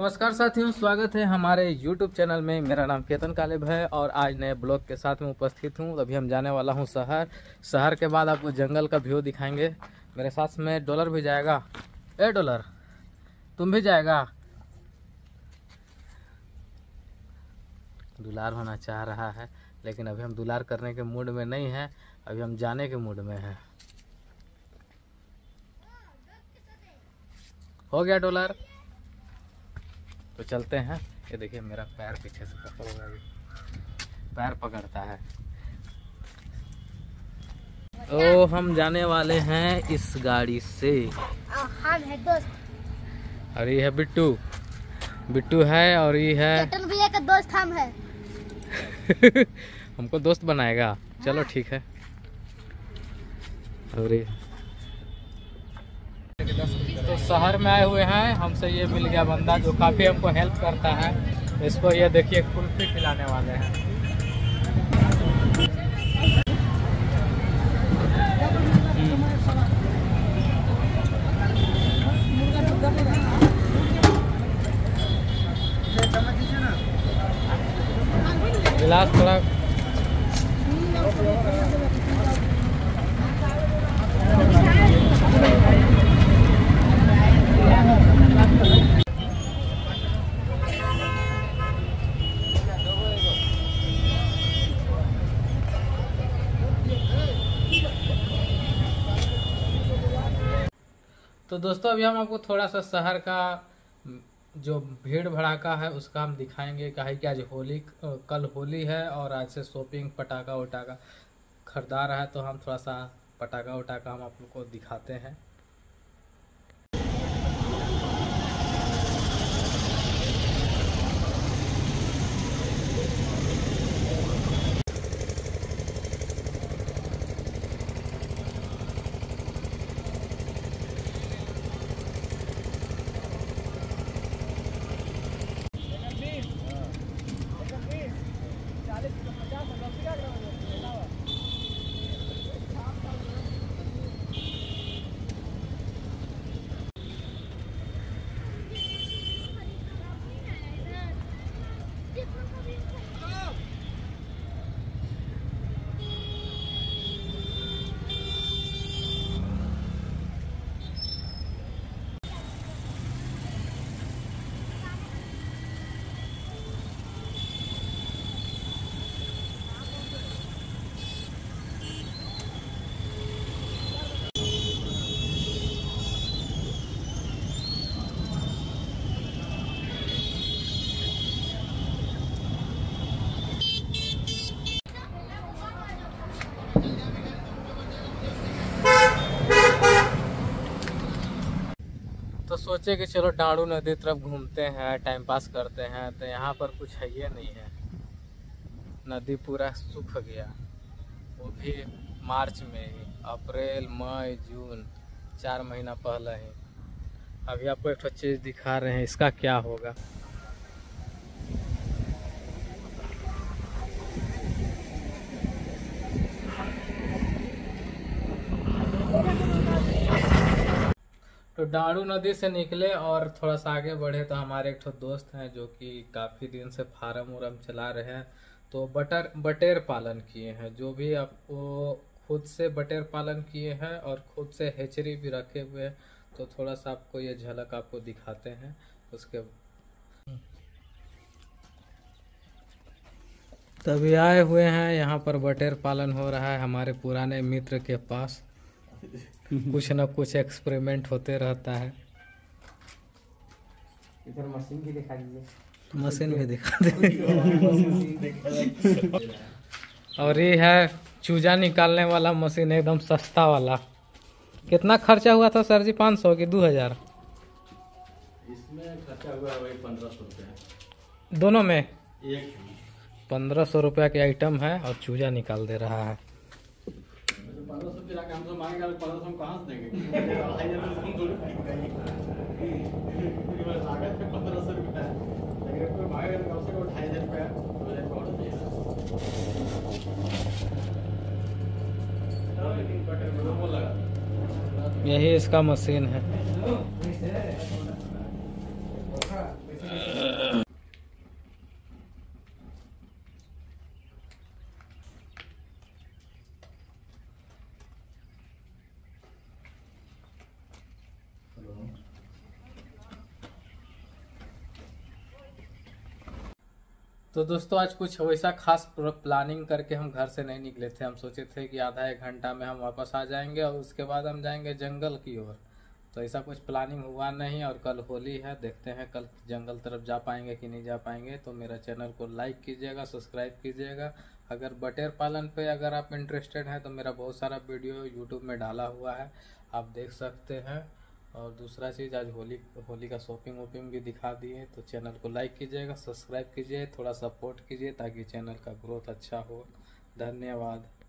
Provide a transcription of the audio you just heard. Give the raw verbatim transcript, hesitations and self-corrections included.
नमस्कार साथियों, स्वागत है हमारे YouTube चैनल में। मेरा नाम केतन कालेब है और आज नए ब्लॉग के साथ में उपस्थित हूँ। अभी हम जाने वाला हूँ शहर। शहर के बाद आपको जंगल का व्यू दिखाएंगे। मेरे साथ में डॉलर भी जाएगा। ए डॉलर, तुम भी जाएगा? दुलार होना चाह रहा है, लेकिन अभी हम दुलार करने के मूड में नहीं हैं। अभी हम जाने के मूड में हैं। हो गया डॉलर, तो चलते हैं। ये देखिए मेरा पैर पीछे से पकड़ होगा, पैर पकड़ता है। तो हम जाने वाले हैं इस गाड़ी से। हम है दोस्त। और ये है बिट्टू, बिट्टू है और ये है केतन भैया का दोस्त हम है। हमको दोस्त बनाएगा, चलो ठीक है। और ये तो शहर में आए हुए हैं। हमसे ये मिल गया बंदा जो काफ़ी हमको हेल्प करता है। इसको ये देखिए कुल्फी खिलाने वाले हैं। गिलास थोड़ा तो दोस्तों अभी हम आपको थोड़ा सा शहर का जो भीड़ भड़ाका है उसका हम दिखाएंगे। काहे कि आज होली, कल होली है और आज से शॉपिंग पटाखा वटाखा खरीदा रहा है, तो हम थोड़ा सा पटाखा वटाखा हम आप लोग को दिखाते हैं। तो सोचे कि चलो डांडू नदी तरफ घूमते हैं, टाइम पास करते हैं। तो यहाँ पर कुछ है ये नहीं है, नदी पूरा सूख गया। वो भी मार्च में ही, अप्रैल मई जून चार महीना पहले ही। अभी आपको एक चीज़ दिखा रहे हैं, इसका क्या होगा। तो डांडू नदी से निकले और थोड़ा सा आगे बढ़े तो हमारे एक ठो दोस्त हैं जो कि काफ़ी दिन से फार्म उर्म चला रहे हैं। तो बटर बटेर पालन किए हैं, जो भी आपको खुद से बटेर पालन किए हैं और खुद से हेचरी भी रखे हुए हैं। तो थोड़ा सा आपको ये झलक आपको दिखाते हैं उसके। तभी आए हुए हैं यहाँ पर, बटेर पालन हो रहा है हमारे पुराने मित्र के पास। कुछ न कुछ एक्सपेरिमेंट होते रहता है। इधर मशीन भी दिखा दीजिए। मशीन भी दिखा दे। और ये है चूजा निकालने वाला मशीन, एकदम सस्ता वाला। कितना खर्चा हुआ था सर जी? पाँच सौ की दो हजार? इसमें खर्चा हुआ वही पंद्रह सौ रुपया दोनों में। एक पंद्रह सौ रुपया के आइटम है और चूजा निकाल दे रहा है। पंद्रह सौ रुपया हम तो मांगेगा, पंद्रह सौ हम कहाँ से देंगे? लागत है पंद्रह सौ रुपया, लेकिन कोई मांगेगा तो कम से कम ढाई हजार रुपया दो हजार रुपया और देगा। यही इसका मशीन है। तो दोस्तों आज कुछ वैसा खास प्लानिंग करके हम घर से नहीं निकले थे। हम सोचे थे कि आधा एक घंटा में हम वापस आ जाएंगे और उसके बाद हम जाएंगे जंगल की ओर। तो ऐसा कुछ प्लानिंग हुआ नहीं और कल होली है, देखते हैं कल जंगल तरफ जा पाएंगे कि नहीं जा पाएंगे। तो मेरा चैनल को लाइक कीजिएगा, सब्सक्राइब कीजिएगा। अगर बटेर पालन पे अगर आप इंटरेस्टेड हैं तो मेरा बहुत सारा वीडियो यूट्यूब में डाला हुआ है, आप देख सकते हैं। और दूसरा चीज़ आज होली होली का शॉपिंग वॉपिंग भी दिखा दिए। तो चैनल को लाइक कीजिएगा, सब्सक्राइब कीजिए, थोड़ा सपोर्ट कीजिए ताकि चैनल का ग्रोथ अच्छा हो। धन्यवाद।